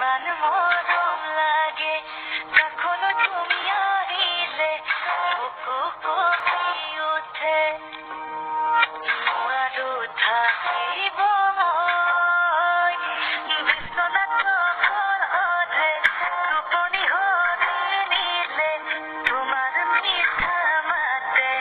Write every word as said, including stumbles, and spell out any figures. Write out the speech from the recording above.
ইমান মৰম লাগে কখনো তুমি আহিলে বুকু কঁপি উঠে নোৱাৰো থাকিব